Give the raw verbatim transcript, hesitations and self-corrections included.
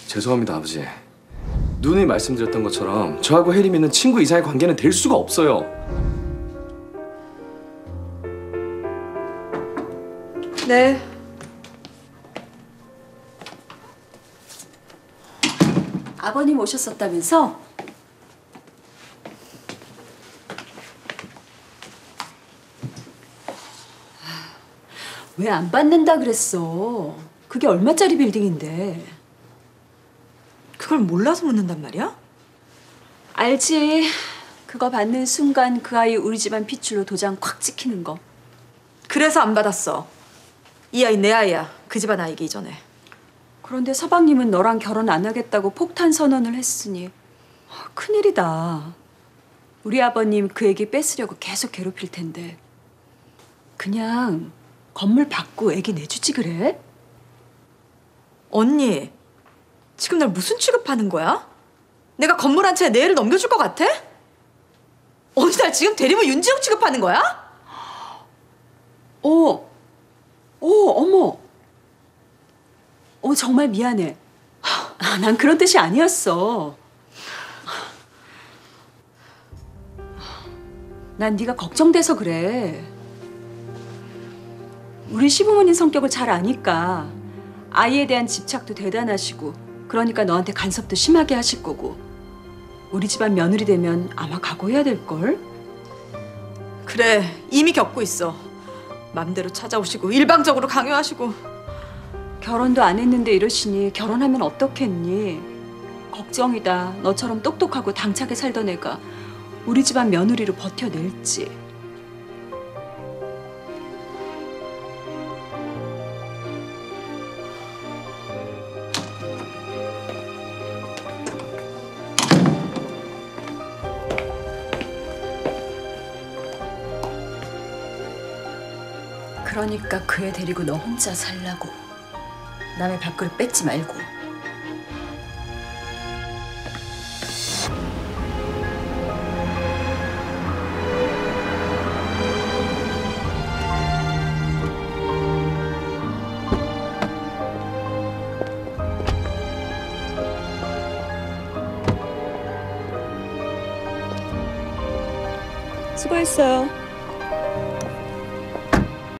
죄송합니다, 아버지. 누누이 말씀드렸던 것처럼 저하고 혜림이는 친구 이상의 관계는 될 수가 없어요. 네. 아버님 오셨었다면서? 왜 안 받는다 그랬어? 그게 얼마짜리 빌딩인데. 그걸 몰라서 묻는단 말이야? 알지. 그거 받는 순간 그 아이 우리 집안 핏줄로 도장 콱 찍히는 거. 그래서 안 받았어. 이 아이 내 아이야. 그 집안 아이기 이전에. 그런데 서방님은 너랑 결혼 안 하겠다고 폭탄 선언을 했으니 큰일이다. 우리 아버님 그 애기 뺏으려고 계속 괴롭힐 텐데 그냥 건물 받고 애기 내주지 그래? 언니, 지금 날 무슨 취급하는 거야? 내가 건물 한 채에 내 애를 넘겨줄 것 같아? 언니 날 지금 대리모 윤지영 취급하는 거야? 어, 어, 어머. 어, 정말 미안해. 아, 난 그런 뜻이 아니었어. 난 네가 걱정돼서 그래. 우리 시부모님 성격을 잘 아니까 아이에 대한 집착도 대단하시고 그러니까 너한테 간섭도 심하게 하실 거고 우리 집안 며느리 되면 아마 각오해야 될걸? 그래, 이미 겪고 있어. 맘대로 찾아오시고 일방적으로 강요하시고. 결혼도 안 했는데 이러시니 결혼하면 어떻겠니? 걱정이다. 너처럼 똑똑하고 당차게 살던 애가 우리 집안 며느리로 버텨낼지. 그러니까 그 애 데리고 너 혼자 살라고. 남의 밥그릇 뺏지 말고. 수고했어요.